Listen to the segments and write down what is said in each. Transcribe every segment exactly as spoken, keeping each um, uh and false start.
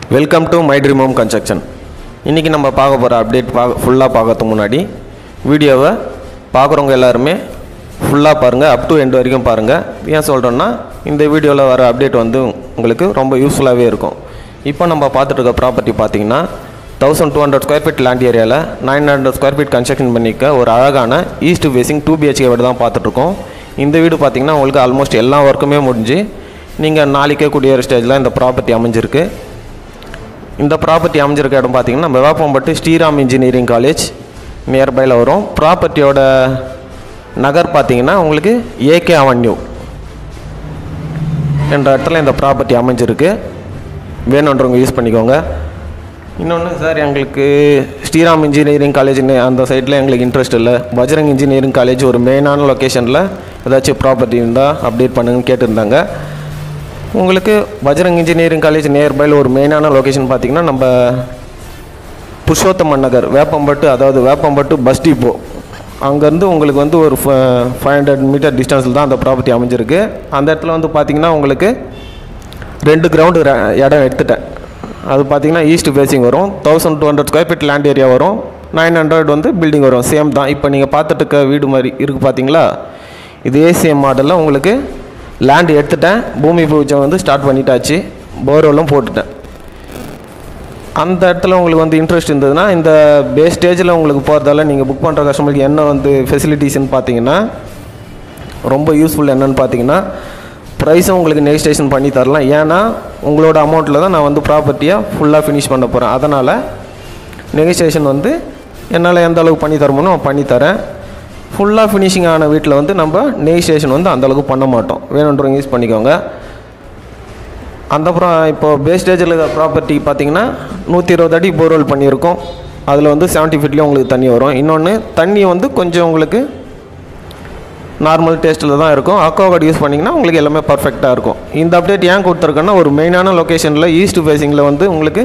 Welcome to my dream home construction. இன்றைக்கி நம்ம பார்க்க போகிற அப்டேட் பார்க்க ஃபுல்லாக பார்க்கறதுக்கு முன்னாடி வீடியோவை பார்க்குறவங்க எல்லாருமே ஃபுல்லாக பாருங்கள், அப் டு எண்ட் வரைக்கும் பாருங்கள். ஏன் சொல்கிறோன்னா இந்த வீடியோவில் வர அப்டேட் வந்து உங்களுக்கு ரொம்ப யூஸ்ஃபுல்லாகவே இருக்கும். இப்போ நம்ம பார்த்துட்டு இருக்க ப்ராப்பர்ட்டி பார்த்திங்கன்னா thousand two hundred square feet land ஏரியாவில் nine hundred square feet construction பண்ணிக்க ஒரு அழகான ஈஸ்ட் ஃபேஸிங் டூ பிஹெச்கே வீடு தான் பார்த்துட்ருக்கோம். இந்த வீடு பார்த்திங்கன்னா உங்களுக்கு ஆல்மோஸ்ட் எல்லா ஒர்க்குமே முடிஞ்சு நீங்கள் நாளைக்கே குடியேற ஸ்டேஜில் இந்த ப்ராப்பர்ட்டி அமைஞ்சிருக்கு. இந்த ப்ராப்பர்ட்டி அமைஞ்சிருக்க இடம் பார்த்திங்கன்னா நம்ம வேப்பம்பட்டு ஸ்ரீராம் இன்ஜினியரிங் காலேஜ் நியர்பையில் வரும். ப்ராப்பர்ட்டியோட நகர் பார்த்திங்கன்னா உங்களுக்கு ஏகே அவென்யூ என்ற இடத்துல இந்த ப்ராப்பர்ட்டி அமைஞ்சிருக்கு. வேணுன்றவங்க யூஸ் பண்ணிக்கோங்க. இன்னொன்று சார், எங்களுக்கு ஸ்ரீராம் இன்ஜினியரிங் காலேஜ்னு அந்த சைட்டில் எங்களுக்கு இன்ட்ரெஸ்ட் இல்லை, பஜரங் இன்ஜினியரிங் காலேஜ் ஒரு மெயினான லொக்கேஷனில் ஏதாச்சும் ப்ராப்பர்ட்டி இருந்தால் அப்டேட் பண்ணுங்கன்னு கேட்டிருந்தாங்க. உங்களுக்கு பஜரங் இன்ஜினியரிங் காலேஜ் நியர்பையில் ஒரு மெயினான லொக்கேஷன் பார்த்திங்கன்னா நம்ம புருஷோத்தமன் நகர் வேப்பம்பட்டு, அதாவது வேப்பம்பட்டு பஸ் டிப்போ, அங்கேருந்து உங்களுக்கு வந்து ஒரு ஃபைவ் ஹண்ட்ரட் மீட்டர் டிஸ்டன்ஸில் தான் அந்த ப்ராப்பர்ட்டி அமைஞ்சிருக்கு. அந்த இடத்துல வந்து பார்த்திங்கன்னா உங்களுக்கு ரெண்டு கிரவுண்டு இடம் எடுத்துட்டேன். அது பார்த்திங்கன்னா ஈஸ்ட் ஃபேஸிங் வரும். Thousand two hundred square feet land area வரும். நைன் ஹண்ட்ரட் வந்து பில்டிங் வரும். சேம் தான். இப்போ நீங்கள் பார்த்துட்டு இருக்க வீடு மாதிரி இருக்குது பார்த்தீங்களா, இதே சேம் மாடலில் உங்களுக்கு லேண்ட் எடுத்துட்டேன். பூமி பூஜை வந்து ஸ்டார்ட் பண்ணிட்டாச்சு. போர்வெல்லும் போட்டுட்டேன். அந்த இடத்துல உங்களுக்கு வந்து இன்ட்ரெஸ்ட் இருந்ததுன்னா இந்த பேஸ் ஸ்டேஜில் உங்களுக்கு போகிறதால நீங்கள் புக் பண்ணுற கஸ்டமருக்கு என்ன வந்து ஃபெசிலிட்டிஸ்ன்னு பார்த்தீங்கன்னா ரொம்ப யூஸ்ஃபுல். என்னென்னு பார்த்தீங்கன்னா ப்ரைஸும் உங்களுக்கு நெகோசியேஷன் பண்ணி தரலாம். ஏன்னா உங்களோட அமௌண்ட்டில் தான் நான் வந்து ப்ராப்பர்ட்டியை ஃபுல்லாக ஃபினிஷ் பண்ண போகிறேன். அதனால் நெகோசியேஷன் வந்து என்னால் எந்த அளவுக்கு பண்ணி தரமுன்னு நான் பண்ணித்தரேன். ஃபுல்லாக ஃபினிஷிங் ஆன வீட்டில் வந்து நம்ம நெகோசியேஷன் வந்து அந்தளவுக்கு பண்ண மாட்டோம். வேணுன்றவங்க யூஸ் பண்ணிக்கோங்க. அந்த அப்புறம் இப்போது பேஸ் ஸ்டேஜில் இருக்கிற ப்ராப்பர்ட்டி பார்த்திங்கன்னா நூற்றி இருபது அடி போர்வெல் பண்ணியிருக்கோம். அதில் வந்து செவன்ட்டி ஃபீட்லேயும் உங்களுக்கு தண்ணி வரும். இன்னொன்று தண்ணி வந்து கொஞ்சம் உங்களுக்கு நார்மல் டேஸ்ட்டில் தான் இருக்கும். அக்வாகார்டு யூஸ் பண்ணிங்கன்னா உங்களுக்கு எல்லாமே பர்ஃபெக்டாக இருக்கும். இந்த அப்டேட் ஏன் கொடுத்துருக்கேன்னா ஒரு மெயினான லொக்கேஷனில் ஈஸ்ட் ஃபேஸிங்கில் வந்து உங்களுக்கு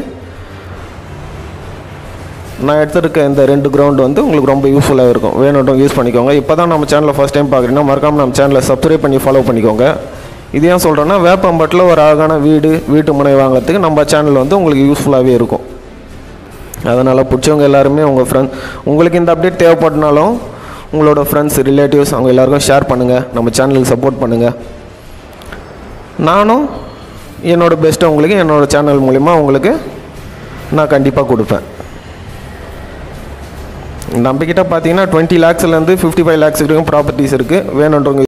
நான் எடுத்துருக்க இந்த ரெண்டு கிரவுண்டு வந்து உங்களுக்கு ரொம்ப யூஸ்ஃபுல்லாக இருக்கும். வேணுட்டும் யூஸ் பண்ணிக்கோங்க. இப்போ தான் நம்ம சேனலில் ஃபஸ்ட் டைம் பார்க்குறீங்கன்னா மறக்காமல் நம்ம சேனலை சப்ஸ்கிரைப் பண்ணி ஃபாலோ பண்ணிக்கோங்க. இது ஏன் சொல்கிறேன்னா வேப்பம்பட்டில் ஒரு அழகான வீடு வீட்டு முனை வாங்கிறதுக்கு நம்ம சேனல் வந்து உங்களுக்கு யூஸ்ஃபுல்லாகவே இருக்கும். அதனால் பிடிச்சவங்க எல்லாருமே உங்கள் ஃப்ரெண்ட் உங்களுக்கு இந்த அப்டேட் தேவைப்பட்டனாலும் உங்களோட ஃப்ரெண்ட்ஸ் ரிலேட்டிவ்ஸ் அவங்க எல்லாருக்கும் ஷேர் பண்ணுங்கள். நம்ம சேனலுக்கு சப்போர்ட் பண்ணுங்கள். நானும் என்னோடய பெஸ்ட்டை உங்களுக்கு என்னோடய சேனல் மூலிமா உங்களுக்கு நான் கண்டிப்பாக கொடுப்பேன். நம்மக்கிட்ட பார்த்தீங்கன்னா டுவெண்ட்டி லேக்ஸ்லேருந்து ஃபிஃப்டி ஃபைவ் லேக்ஸ் வரைக்கும் ப்ராப்பர்ட்டிஸ் இருக்குது. வேணுன்றவங்க